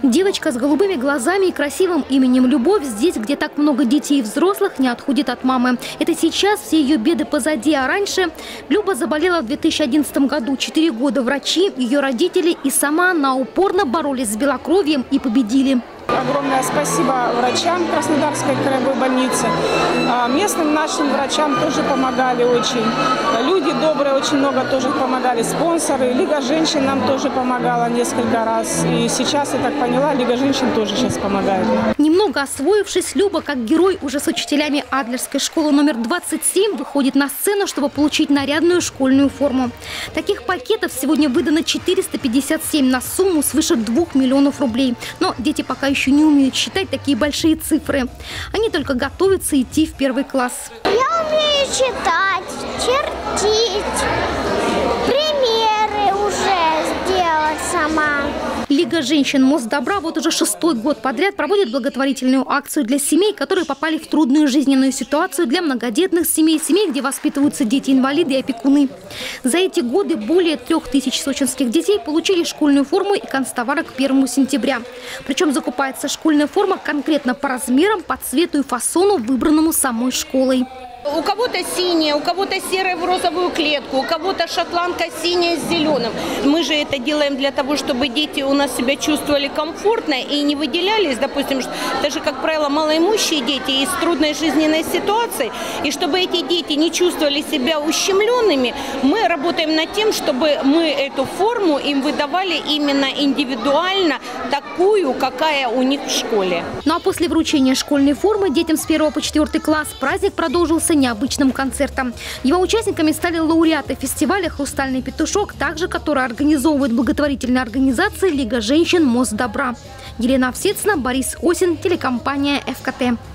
Девочка с голубыми глазами и красивым именем Любовь здесь, где так много детей и взрослых, не отходит от мамы. Это сейчас все ее беды позади, а раньше Люба заболела в 2011 году. 4 года врачи, ее родители и сама она упорно боролись с белокровием и победили. Огромное спасибо врачам Краснодарской краевой больницы. Местным нашим врачам тоже помогали очень. Люди добрые очень много тоже помогали. Спонсоры. Лига женщин нам тоже помогала несколько раз. И сейчас, я так поняла, Лига женщин тоже сейчас помогает. Немного освоившись, Люба, как герой, уже с учителями Адлерской школы номер 27 выходит на сцену, чтобы получить нарядную школьную форму. Таких пакетов сегодня выдано 457 на сумму свыше 2 миллионов рублей. Но дети пока еще не умеют считать такие большие цифры. Они только готовятся идти в 1 класс. Я умею читать, чертить, примеры уже сделать сама. Лига женщин Мосдобра вот уже 6-й год подряд проводит благотворительную акцию для семей, которые попали в трудную жизненную ситуацию, для многодетных семей, где воспитываются дети-инвалиды и опекуны. За эти годы более 3000 сочинских детей получили школьную форму и канцтовары к 1 сентября. Причем закупается школьная форма конкретно по размерам, по цвету и фасону, выбранному самой школой. У кого-то синяя, у кого-то серая в розовую клетку, у кого-то шотландка синяя с зеленым. Мы же это делаем для того, чтобы дети у нас себя чувствовали комфортно и не выделялись, допустим, даже, как правило, малоимущие дети из трудной жизненной ситуации. И чтобы эти дети не чувствовали себя ущемленными, мы работаем над тем, чтобы мы эту форму им выдавали именно индивидуально, такую, какая у них в школе. Ну а после вручения школьной формы детям с 1 по 4 класс праздник продолжился необычным концертом. Его участниками стали лауреаты фестиваля «Хрустальный петушок», также который организовывает благотворительная организация «Лига женщин Мосдобра». Елена Овсецина, Борис Осин, телекомпания ФКТ.